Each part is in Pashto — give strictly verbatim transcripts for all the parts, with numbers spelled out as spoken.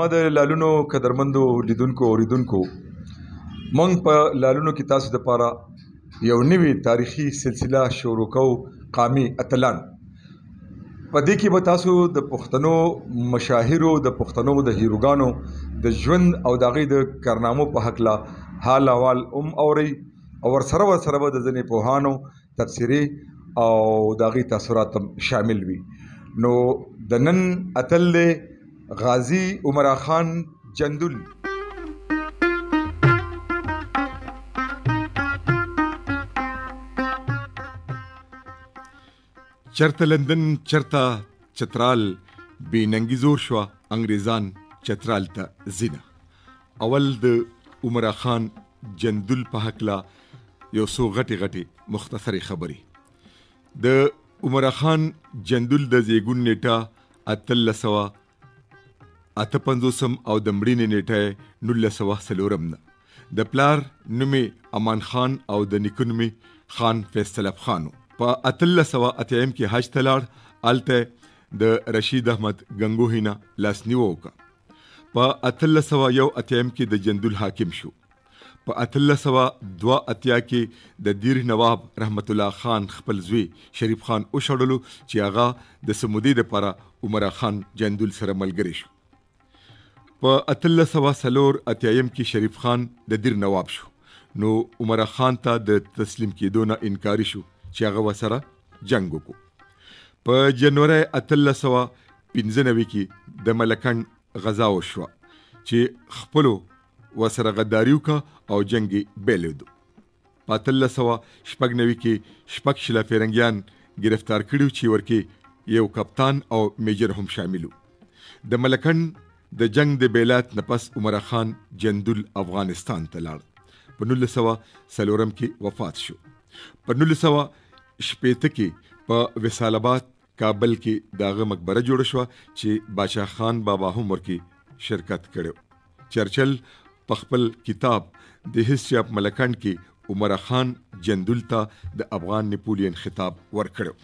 زما د لالونو قدرمندو لیدونکو اوریدونکو، موږ په لالونو کې تاسو دپاره یو نوې تاریخي سلسله شروع کوو، قامي اتلان. په دې کې به تاسو د پښتنو مشاهیرو، د پښتنو د هیروګانو د ژوند او د هغوی د کارنامو په هکله حال احوال هم اورئ، او ورسره ورسره به د ځینې پوهانو تبصرې او د هغوی تاثرات هم شامل وي. نو د نن اتل دی غازي عمرا خان جندل. چرته لندن چرته چترال بې ننګي زور شوه، انګریزان چترال ته ځینه. اول د عمرا خان جندل په هکله یو څو غټې غټې مختصرې خبرې. د عمرا خان جندل د زیږون نیټه اتلس سوه اته پنځوسم او د مړینې نیټه نولس سوه څلورم ده. د پلار نوم امان خان او د نیکه نوم خان فیصلب خان. په اتلس سوه اتیایم کې حج ته لاړ، هلته د رشید احمد ګنګوهي نه لاسنیوه وکړه. په اتلس سوه یو اتیایم کې د جندل حاکم شو. په اتلس سوه دوه اتیا کې د دیر نواب رحمت الله خان خپل زوی شریف خان وشړلو چې هغه د سمودې دپاره عمرا خان جندل سره ملګری شو. په اتلس سوه څلور اتیایم کې شریف خان د دیر نواب شو، نو عمرا خان ته د تسلیم کېدو نه انکاري شو چې هغه ورسره جنګ وکړو. په جنوري اتلس سوه پنځه نوي کې د ملکنډ غزا وشوه چې خپلو ورسره غداري وکړه او جنګ یې بیلېدو. په اتلس سوه شپږ نوي کې شپږ شله فرنګیان ګرفتار کړي چې ورکې یو کپتان او میجر هم شامل وو. د ملکنډ د جنگ د بیلات نپس عمرا خان جندل افغانستان ته لاړ. په نولس سوه څلورم کې وفات شو. په نولس سوه شپېته کې په وصال آباد کابل کې د هغه مقبره جوړه شوه چې باچا خان بابا هم ورکې شرکت کړی. چرچل په خپل کتاب د هسټري اف ملکنډ کې عمرا خان جندل ته د افغان نپولین خطاب ورکړو.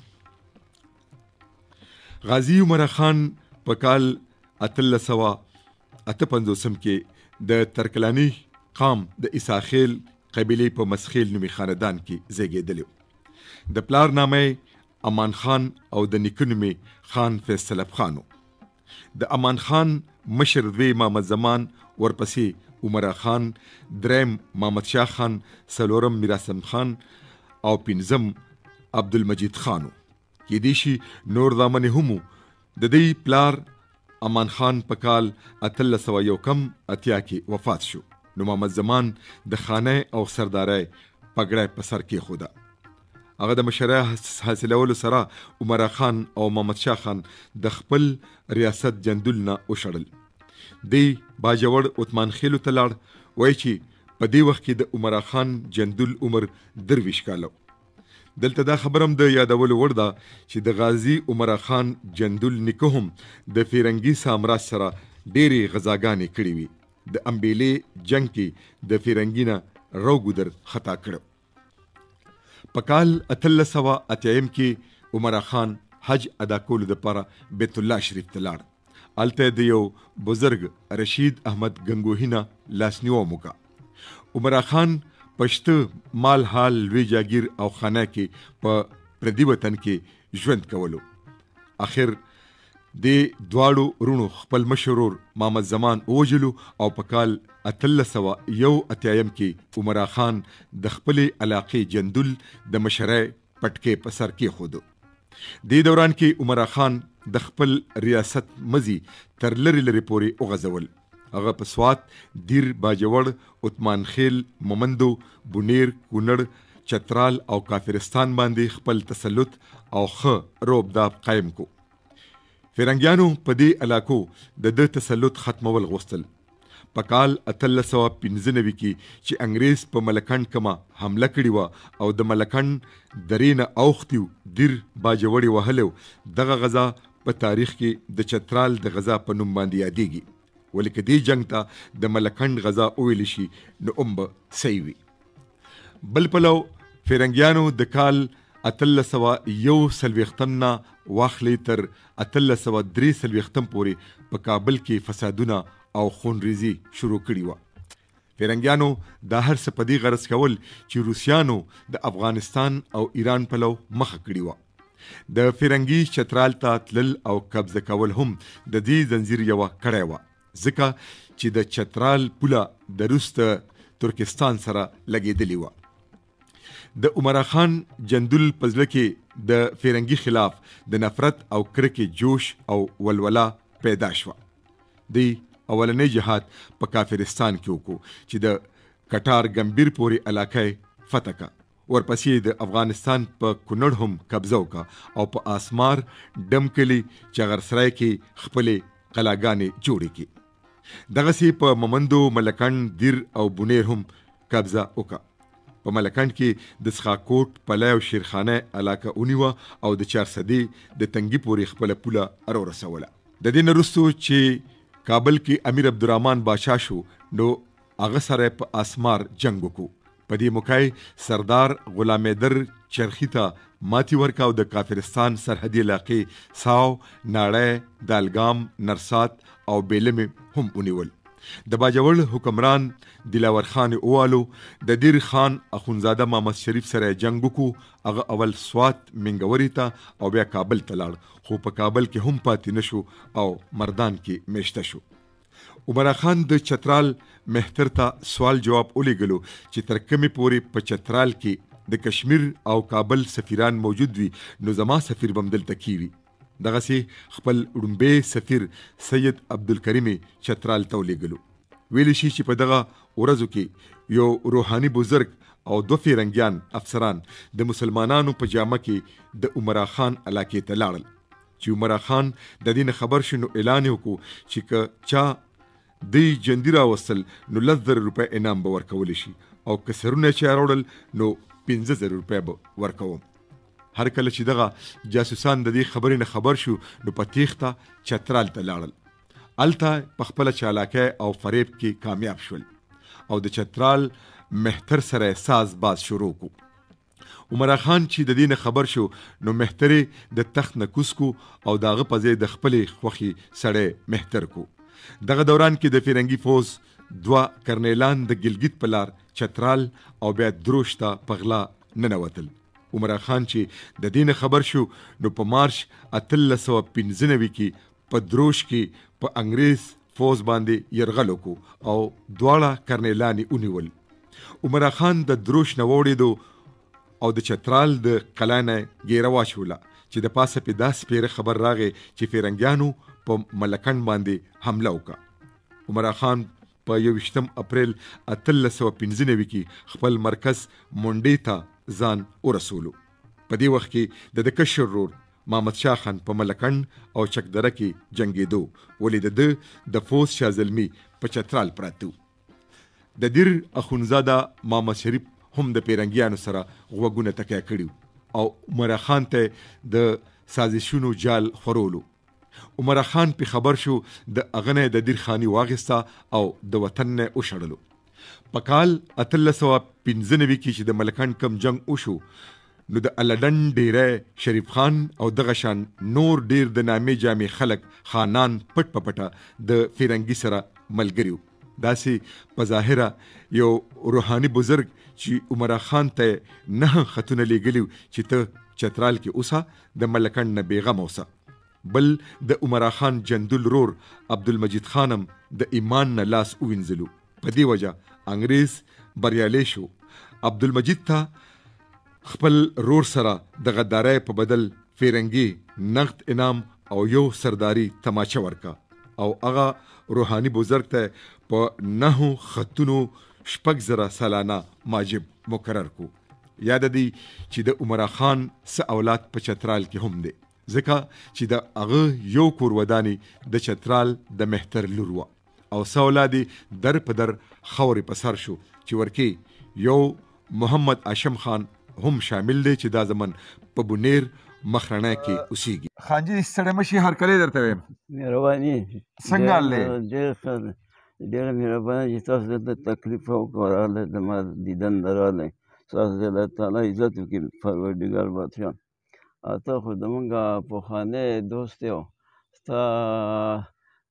غازي عمرا خان په کال اتلس سوه اته پنځوسم کې د ترکلاني قام د اساخیل قبیلې په مسخیل نومي خاندان کې زیږېدلی. د پلار نامه امان خان او د نیکه نوم خان فیصلب خان. د امان خان مشر دوی محمد زمان، ورپسې عمرا خان، دریم محمد شاه خان، څلورم میراسم خان او پنځم عبدالمجید خان. کېدای شي نور زامن هم د دې پلار امان خان په کال اتلس سوه یو کم اتیا کې وفات شو، نو محمد زمان د خانه او سردارۍ پګړی په سر کېښوده. هغه د مشرۍ حاصلولو سره عمرا خان او محمد شاه خان د خپل ریاست جندل نه وشړل. دی باجوړ عثمان خیلو ته لاړ. وایي چې په دې وخت کې د عمرا خان جندل عمر درویشت کاله. دلته دا خبرم د یادولو وړ ده چې د غازي عمرا خان جندل نیکه هم د فرنګي سامراج سره ډېرې غزاګانې کړې وي. د امبیلې جنګ کې د فرنګي نه روګودر خطا کړو. په کال اتلس سوه اتیایم کې عمرا خان حج ادا کولو دپاره بیت الله شریف ته لاړ. هلته د یو بزرګ رشید احمد ګنګوهي نه لاسنیوه وکړه. عمرا خان پشته مال حال لوی جاگیر او خانه کې په پردي وطن کې ژوند کولو. آخر د دواړو رونو خپل مشرور محمد زمان ووژلو او په کال اتلس سوه یو اتیایم کې عمرا خان د خپلې علاقې جندل د مشرۍ پټکې په سر کېښودو. دې دوران کې عمرا خان د خپل ریاست مزي تر لرې لرې پورې وغځول. هغه په سوات، دیر، باجوړ، عثمان خیل، مومندو، بونیر، کونړ، چترال او کافرستان باندې خپل تسلط او ښه روبداب قایم کو. فرنګیانو په دې علاقو د ده تسلط ختمول غوښتل. په کال اتلس سوه پنځه نوي کې چې انګریز په ملکنډ کمه حمله کړې وه او د ملکنډ درې نه اوښتي دیر باجوړې وهلی، دغه غزا په تاریخ کې د چترال د غزا په نوم باندې یادېږي. ولې که دې جنگ ته د ملکنډ غزا وویل شي نو هم به صحیح وي. بل پلو فرنګیانو د کال اتلس سوه یو څلوېښتم نه واخلې تر اتلس سوه درې څلوېښتم پورې په کابل کې فسادونه او خونریزي شروع کړې وه. فرنګیانو دا هر څه په دې غرض کول چې روسیانو د افغانستان او ایران په لو مخه کړې وه. د فرنګي چترال ته تلل او قبضه کول هم د دې زنځیر یوه کړۍ وه، ځکه چې د چترال پوله د روس د ترکستان سره لګېدلې وه. د عمرا خان جندول په زړه کې د فرنګي خلاف د نفرت او کرکې جوش او ولوله پیدا شوه. دی اولنی جهاد په کافرستان کې وکړو چې د کټار ګمبیر پورې علاقه فتح کا. ورپسې د افغانستان په کونړ هم قبضه وکړه او په آسمار ډمکلي چغرسرای کې خپلې قلاګانې جوړې کړې. دغسې په ممندو، ملکنډ، دیر او بونیر هم قبضه وکړه. په ملکنډ کې د سخاکوټ، پلی او شیرخانه علاقه ونیوه او د چارسدې د تنګي پورې خپله پوله راورسوله. د دې نه وروستو چې کابل کې امیر عبدالرحمن بادشاه شو، نو هغه سره په آسمار جنگ وکړو. په دې موقع سردار غلام حیدر چرخي ته ماتي ورکړه او د کافرستان سرحدي علاقې ساو، ناړی، دالګام، نرسات او بیلمې هم ونیول. د باجوړ حکمران دلاور خان اوالو د دیر خان اخونزاده محمد شریف سره جنگ وکړو. هغه اول سوات منګوري ته او بیا کابل ته لاړ، خو په کابل کې هم پاتې نشو او مردان کې میشته شو. عمرا خان د چترال مهتر ته سوال جواب ولیږلو چې تر کومې پورې په چترال کې د کشمیر او کابل سفیران موجود وي، نو زما سفیر به هم دلته کیږي. دغسې خپل وړومبی سفیر سید عبدالکریم چترال ته ولیږلو. ویلی شي چې په دغه ورځو کې یو روحاني بزرګ او دو فرنګیان افسران د مسلمانانو په جامه کې د عمرا خان علاقې ته لاړل. چې عمرا خان د دې نه خبر شو، نو اعلان وکړو چې که چا دی جندي راوستل نو لس زره روپۍ انعام به ورکولی شي، او که سرونه چې راوړل نو پنځه زره روپۍ به ورکوم. هر کله چې دغه جاسوسان د دې خبرې نه خبر شو، نو په تیښته چترال ته لاړل. هلته په خپله چالاکۍ او فریب کې کامیاب شول او د چترال مهتر سره ساز باز شروع کو. عمرا خان چې د دې نه خبر شو، نو مهترې د تخت نه کوز کو او د هغه په ځای د خپلې خوښې سړی مهتر کو. دغه دوران کې د فرنګي فوز دوه کرنیلان د ګلګت په لار چترال او بیا دروش ته په غلا ننوتل. عمرا خان چې د دې نه خبر شو، نو په مارچ اتلس سوه پنځه نوي کې په دروش کې په انګریز فوز باندې یرغل وکړو او دواړه کرنیلان یې ونیول. عمرا خان د دروش نه واوړېدو او د چترال د قلا نه ګیره واچوله چې د پاسه پې داسې پیره خبر راغی چې فرنګیانو په ملکنډ باندې حمله وکړه. عمرا خان په یوویشتم اپریل اتلس سوه پنځه نوي کې خپل مرکز منډې ته ځان ورسولو. په دې وخت کې د د کشر ورور محمد شاه خان په ملکنډ او چکدره کې جنګېدو، ولې د ده د فوز شازلمي په چترال پراته. د دیر اخونزاده محمد شریف هم د پیرنګیانو سره غوږونه تکیه کړي او عمرا خان ته د سازشونو جال خورولو. عمرا خان په خبر شو، د هغه نه د دیر خاني واغسته او د وطن نه وشړلو. په کال اتلس سوه پنځه نوي کې چې د ملکنډ کم جنگ وشو، نو د الډن ډیری شریف خان او دغه شان نور ډیر د نامې جامې خلک خانان پټ په پټه د فرنګي سره ملګري وو. داسې په ظاهره یو روحاني بزرګ چې عمرا خان ته نه خطونه لیږلي چې ته چترال کې اوسه، د ملکنډ نه بېغمه اوسه. بل د عمرا خان جندول رور عبدالمجید خانم د ایمان نه لاس ووینځلو. په دې وجه انګریز بریالی شو. عبدالمجید ته خپل رور سره د غدارۍ په بدل فرنګي نقد انعام او یو سرداری تماچه ورکا او هغه روحاني بزرګ ته په نهو خطونو شپږ زره سالانه ماجب مقرر کو. یاد دی چې د عمرا خان څه اولاد په چترال کې هم دی، ځکه چې د هغه یو کور وداني د چترال د مهتر لور وه او څه اولاد در په در خاورې په سر شو، چې ورکې یو محمد هاشم خان هم شامل دی چې دا زمن په بونیر مخرنه کې اوسیږي. خانجي ستړی مشي، هرکلی درته وایم. مهرباني څنګه حال دی؟ ډېر ښه، ډېره مهرباني چې تاسو دلته تکلیف وکړو راغلی، زما دیدن ته راغلی. ستاسو د الله تعالی عزت وکړي پروردګار بادشاه. ته خو زمونږ پخوانی دوست یې، ستا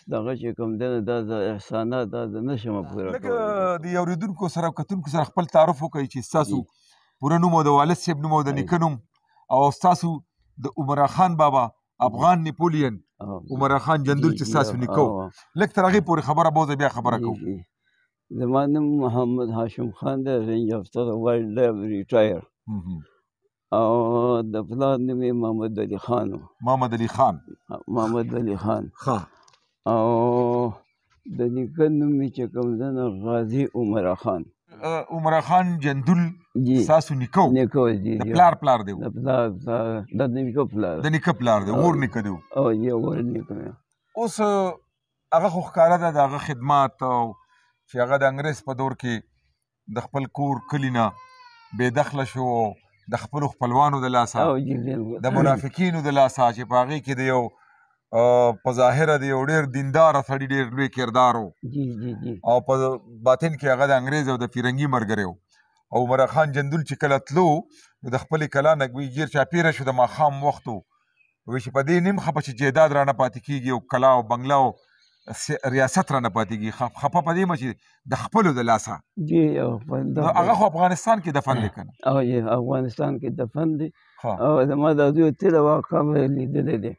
دغه چې کوم دی دا د احسانات دا د نشم پوره لکه کولی. د اورېدونکو سره او کتونکو سره خپل تعارف وکړئ چې ستاسو پوره نوم او د والد صاحب نوم او د نیکه نوم او ستاسو د عمرا خان بابا افغان نیپولین عمرا خان جندول چې ستاسو نیکه و، لږ تر هغې پورې خبره بوځه بیا خبره کوو. زما نوم محمد هاشم خان دی، رینج افسر وایلډ لایف ریټایر، او د پلار نوم یې محمد علي خان و. محمد علي خان محمد علي خان ښه. او د نیکه نوم یې چې کوم دی نو غازي عمرا خان. عمرا خان جندول ستاسو نیکه و؟ نیکه و جی. د پلار پلار دی و؟ د پلار پلار د نیکه پلار د نیکه پلار دی، ور نیکه دی و. او یې ور نیکه. اوس هغه خو ښکاره ده د هغه خدمات او چې هغه د انګریز په دور کې د خپل کور کلي نه بې دخله شو، د خپلو خپلوانو د لاسه، د منافقینو د لاسه، چې په هغې کې د یو په ظاهره د یو ډېر دینداره سړي ډېر لوی کردار و، او په باطن کې هغه د انګریز او د فرنګي ملګری و. او عمرا خان جندول چې کله تلو نو د خپلې کلا نه ګوي ګیر چاپېره شو، د ماښام وخت و، وایي چې په دې نیم خپه چې جیداد رانه پاتې کېږي او کلا او بنګله او ریاست رانه پاتې کېږي، خپه په دې مه چې د خپلو د لاسه. نو هغه خو افغانستان کې دفن دی که نه؟ او یې افغانستان کې دفن دی، او زما د دوی تېره واقعه مې لیدلی دی.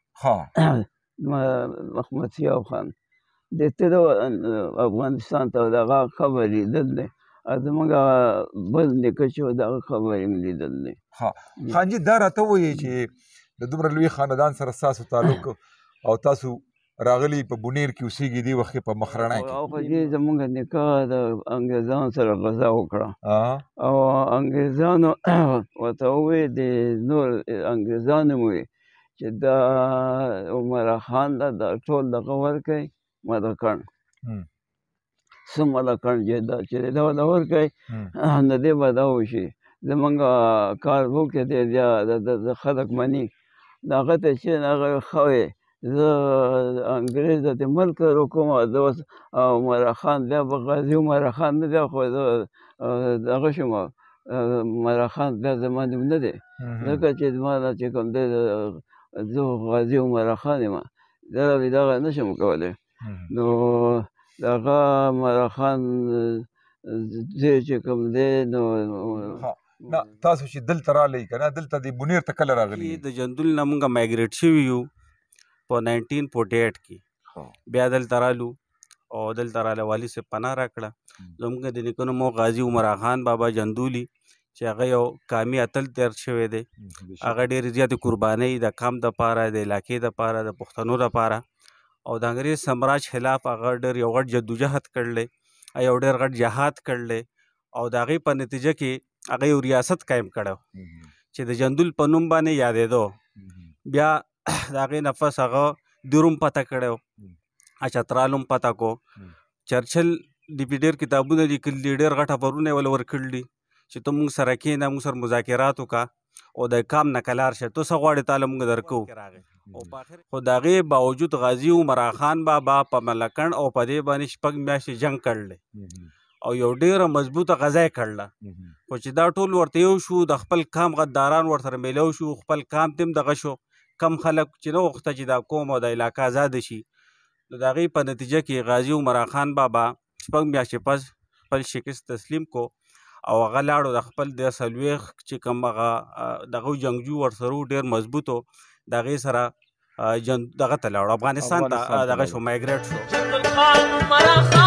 محمد سیاو خان د تېره افغانستان ته د هغه قبر لیدل دی، او زموږ بل نیکه چې و د هغه قبر یې لیدل دی. خانجي دا راته ووایي چې د دومره لوی خاندان سره ستاسو تعلق او تاسو راغلي په بونیر کې اوسېږي دې وخت کې په مخرڼی کې، او په دې زموږ نیکه د انګریزانو سره غزا وکړه، او انګریزانو ورته ووایي د نور انګریزانو ووایي چې دا عمرا خان ته دا ټول دغه ورکوي ملکڼ، څه ملکڼ جایداد چې دی دا ورته ورکوي، نو دې به دا وشي زمونږ کار وکړي دی بیا د خلک مني. د هغه ته چې هغه ښه وی زه انګریز ته ملک روکوم، زه اوس عمرا خان بیا به غازي عمرا خان نه دی، خو زه دغه شوم عمرا خان بیا زما نوم نه دی، ځکه چې زما دا چې کوم دی زه غازي عمرا خان یم، زه دغه نه شم کولی. نو د هغه عمرا خان ځای چې کوم دی نو نه تاسو چې دلته راغلئ که نه، دلته د بونیر ته کله راغلي؟ د جندول نه مونږ مایګریټ شوي یو په ناینټین فورټي ایټ کې، بیا دلته رالو او دلته راله والي صاحب پناه راکړه. زموږ د نیکه نوم غازي عمرا خان بابا جندولي چې هغه یو قامي اتل تیر شوی دی، هغه ډېرې زیاتې قربانۍ د قام دپاره، د علاقې دپاره، د پښتنو دپاره، او د انګریز سامراج خلاف هغه ډېر یو غټ جدوجهد کړلی، یو ډېر غټ جهاد کړلی، او د هغې په نتیجه کې هغه یو ریاست قایم کړی چې د جندول په نوم باندې یادېدو. بیا د هغې نفس هغه دروم پته کړی، چترالم پته کو، چرچل د پې ډېر کتابونه لیکلي دي، ډېر غټ خبرونه یې وله ورکړي دي چې ته مونږ سره کښېنه، مونږ سره مذاکرات وکړه او د کام نه کلار شه، ته څه غواړې تاله مونږ درکوو. خو د هغې باوجود غازي عمرا خان بابا په ملکڼ او په دې باندې شپږ میاشتې جنګ کړلی او یو ډېره مضبوطه غزا یې کړله. خو چې دا ټول ورته یو شو، د خپل کام غداران ورسره میلو شو، خپل کام ته هم دغه شو، کم خلک چې نه غوښته چې دا قوم او د علاقه آزاده شي. نو د هغې په نتیجه کې غازي عمرا خان بابا شپږ میاشتې پس خپل شکست تسلیم کو، او هغه لاړو د خپل د څلوېښت چې کوم هغه دغه جنګجو ورسره و ډېر مضبوط و، د هغې سره جنګ دغه ته لاړو افغانستان ته دغه شو مایګریټ شو.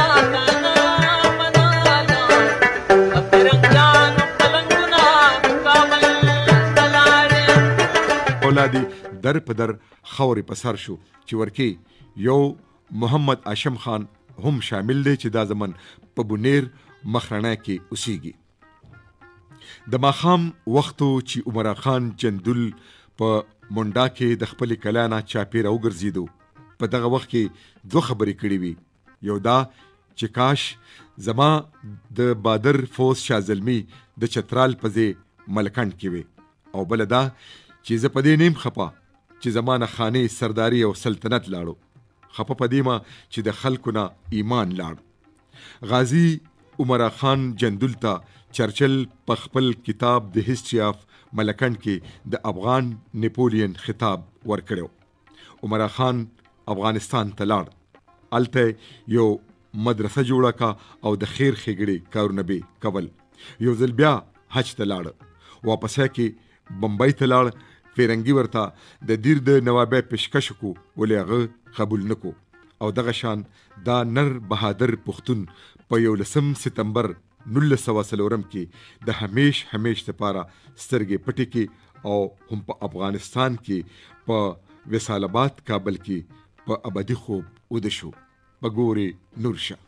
اولادي در په در خاورې په سر شو چې ورکې یو محمد هاشم خان هم شامل دی چې دا زمن په بونیر مخرڼی کې اوسېږي. د ماښام وختو چې عمرا خان جندول په منډا کې د خپلې کلا نه چاپېره وګرځېدو، په دغه وخت کې دوه خبرې کړې وي، یو دا چې کاش زما د بادر فوز شاه زلمي د چترال په ځای ملکڼ کې وي، او بله دا چې زه په دې نیم خپه چې زما نه خانې سرداري او سلطنت لاړو، خپه په دې ما چې د خلکو نه ایمان لاړ. غازي عمرا خان جندول ته چرچل په خپل کتاب د هسټري آف ملکڼ کې د افغان نیپولین خطاب ورکړو. عمرا خان افغانستان ته لاړ الته یو مدرسه جوړه کا او د خیر ښېګړې کارونه به کول. یو ځل بیا حج ته لاړ، واپس کې بمبئی ته لاړ. فیرنګي ورته د دیر د نوابه پیشکش کو ولې هغه قبول نکو. او دغه شان دا نر بهادر پښتون په یولسم ستمبر نولس سوه څلورم کې د همیش همیش لپاره سترګې پټې کې او هم په افغانستان کې په وصال آباد کابل کې په ابدي خوب وده شو. په ګورې نور شه.